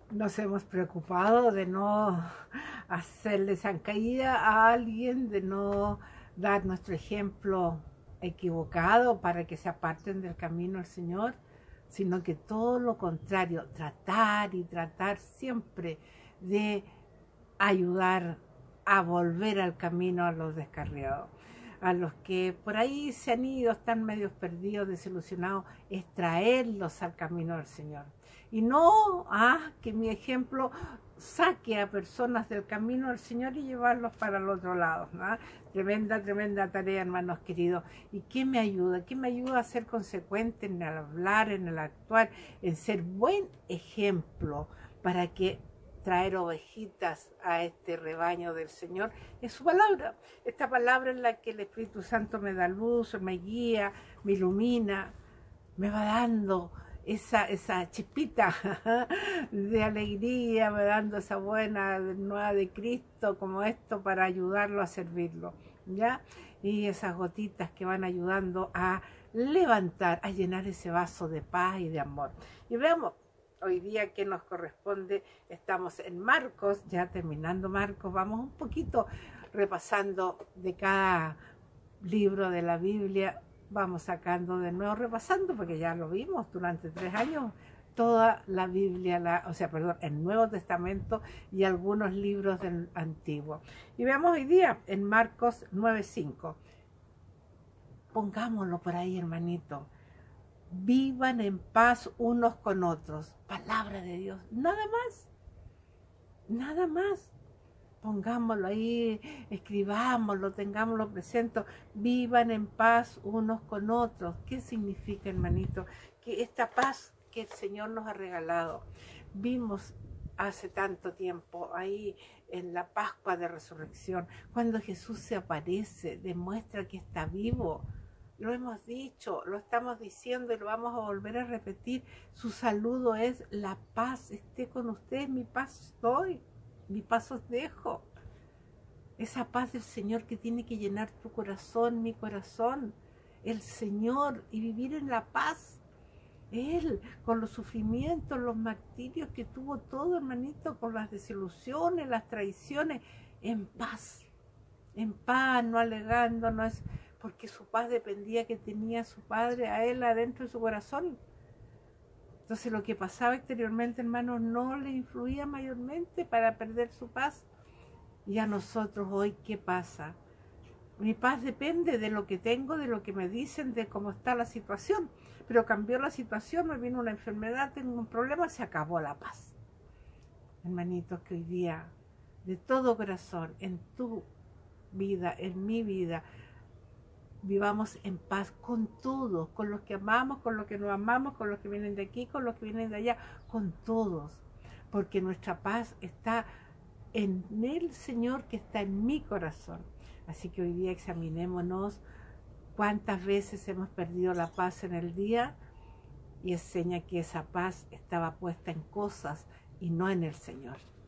Nos hemos preocupado de no hacerle zancadilla a alguien, de no dar nuestro ejemplo equivocado para que se aparten del camino del Señor, sino que todo lo contrario, tratar y tratar siempre de ayudar a volver al camino a los descarriados, a los que por ahí se han ido, están medios perdidos, desilusionados, es traerlos al camino del Señor. Y no que mi ejemplo saque a personas del camino del Señor y llevarlos para el otro lado, ¿no? Tremenda, tremenda tarea, hermanos queridos. ¿Y qué me ayuda? ¿Qué me ayuda a ser consecuente en el hablar, en el actuar, en ser buen ejemplo para que traer ovejitas a este rebaño del Señor? Es su palabra. Esta palabra en la que el Espíritu Santo me da luz, me guía, me ilumina, me va dando esa chispita de alegría, me dando esa buena nueva de Cristo como esto para ayudarlo a servirlo, ¿ya? Y esas gotitas que van ayudando a levantar, a llenar ese vaso de paz y de amor. Y veamos, hoy día que nos corresponde, estamos en Marcos, ya terminando Marcos, vamos un poquito repasando de cada libro de la Biblia, vamos sacando de nuevo, repasando, porque ya lo vimos durante 3 años, toda la Biblia, el Nuevo Testamento y algunos libros del Antiguo. Y veamos hoy día en Marcos 9:5. Pongámoslo por ahí, hermanito. Vivan en paz unos con otros. Palabra de Dios. Nada más. Nada más. Pongámoslo ahí, escribámoslo, tengámoslo presente. Vivan en paz unos con otros. ¿Qué significa, hermanito? Que esta paz que el Señor nos ha regalado. Vimos hace tanto tiempo ahí en la Pascua de Resurrección, cuando Jesús se aparece, demuestra que está vivo. Lo hemos dicho, lo estamos diciendo y lo vamos a volver a repetir. Su saludo es: la paz esté con ustedes, mi paz doy, mi paz os dejo. Esa paz del Señor que tiene que llenar tu corazón, mi corazón. El Señor, y vivir en la paz. Él, con los sufrimientos, los martirios que tuvo todo, hermanito, con las desilusiones, las traiciones, en paz, no alegando, no es porque su paz dependía que tenía su Padre a él adentro de su corazón. Entonces lo que pasaba exteriormente, hermanos, no le influía mayormente para perder su paz. Y a nosotros hoy, ¿qué pasa? Mi paz depende de lo que tengo, de lo que me dicen, de cómo está la situación. Pero cambió la situación, me vino una enfermedad, tengo un problema, se acabó la paz. Hermanitos, que hoy día, de todo corazón, en tu vida, en mi vida, vivamos en paz con todos, con los que amamos, con los que no amamos, con los que vienen de aquí, con los que vienen de allá, con todos. Porque nuestra paz está en el Señor que está en mi corazón. Así que hoy día examinémonos cuántas veces hemos perdido la paz en el día, y enseña que esa paz estaba puesta en cosas y no en el Señor.